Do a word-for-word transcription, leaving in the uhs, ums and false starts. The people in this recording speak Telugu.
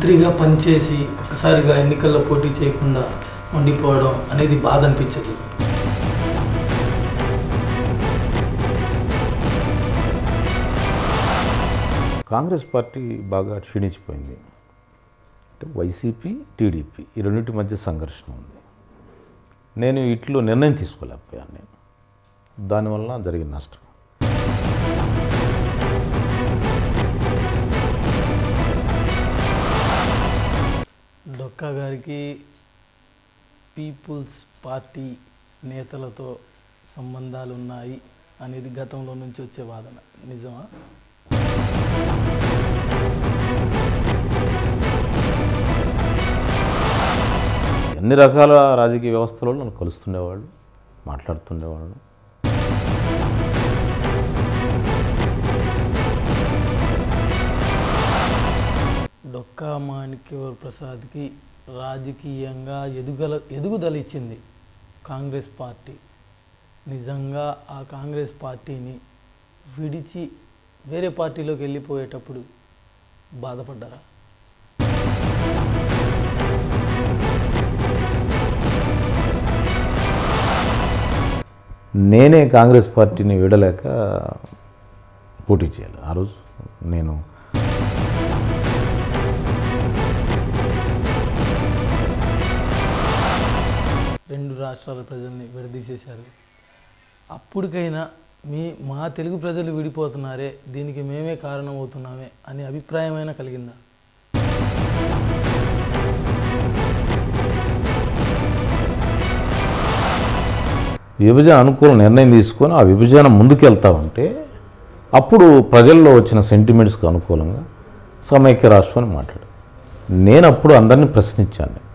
మంత్రిగా పనిచేసి ఒక్కసారిగా ఎన్నికల్లో పోటీ చేయకుండా ఉండిపోవడం అనేది బాధ అనిపించదు. కాంగ్రెస్ పార్టీ బాగా క్షీణించిపోయింది. అంటే వైసీపీ టీడీపీ ఈ రెండింటి మధ్య సంఘర్షణ ఉంది. నేను ఇట్లో నిర్ణయం తీసుకోలేకపోయాను. నేను దానివల్ల జరిగిన నష్టం. డొక్కా గారికి పీపుల్స్ పార్టీ నేతలతో సంబంధాలు ఉన్నాయి అనేది గతంలో నుంచి వచ్చే వాదన నిజమా? అన్ని రకాల రాజకీయ వ్యవస్థలలో నన్ను కలుస్తుండేవాళ్ళు, మాట్లాడుతుండేవాళ్ళు. డొక్కా మాణిక్యవర ప్రసాద్కి రాజకీయంగా ఎదుగల ఎదుగుదల ఇచ్చింది కాంగ్రెస్ పార్టీ. నిజంగా ఆ కాంగ్రెస్ పార్టీని విడిచి వేరే పార్టీలోకి వెళ్ళిపోయేటప్పుడు బాధపడ్డారా? నేనే కాంగ్రెస్ పార్టీని వీడలేక పోటీ చేయాలి. ఆ రోజు నేను రెండు రాష్ట్రాల ప్రజల్ని విడదీసేశారు. అప్పటికైనా మీ మా తెలుగు ప్రజలు విడిపోతున్నారే, దీనికి మేమే కారణం అవుతున్నామే అనే అభిప్రాయమైనా కలిగిందా? విభజన అనుకూల నిర్ణయం తీసుకొని ఆ విభజన ముందుకెళ్తా ఉంటే అప్పుడు ప్రజల్లో వచ్చిన సెంటిమెంట్స్కి అనుకూలంగా సమైక్య రాష్ట్రం అని మాట్లాడు. నేను అప్పుడు అందరినీ ప్రశ్నించాను.